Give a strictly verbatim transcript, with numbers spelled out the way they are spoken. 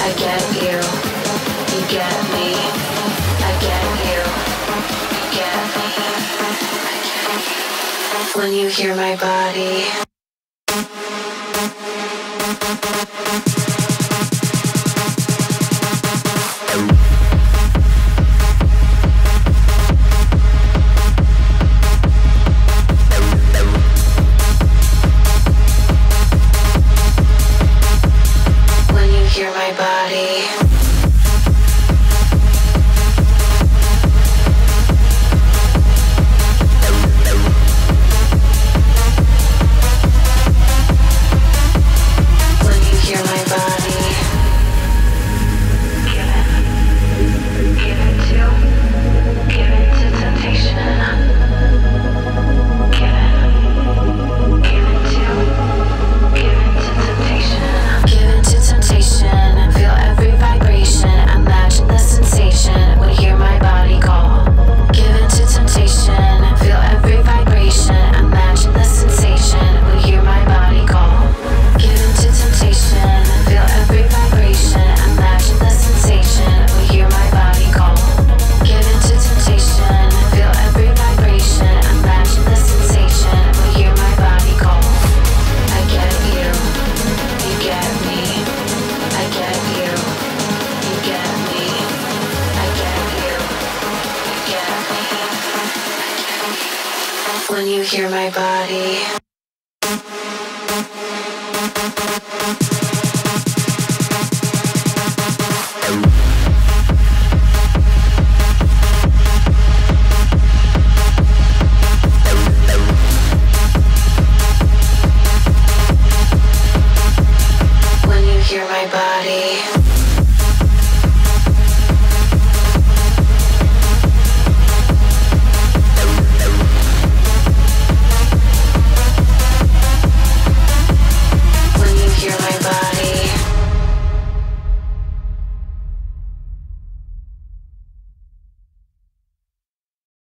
I get you. You get me. I get you. You get me. I get you. When you hear my body. Hear my body. When you hear my body. Give in. Give in to. Give in to temptation. Give in. Give in to. Give in to temptation. Give in to temptation. Feel every vibration. Imagine the sensation when you hear my body call. Give in to temptation. Feel every vibration. Imagine the sensation when you hear my body call. Give in to temptation. Feel every vibration. Imagine the sensation when you hear my body call. Give in to temptation. Feel every vibration. Imagine the sensation when you hear my body call. I get you. You get me. I get you. You get me. I get you. You get me. When you hear my body.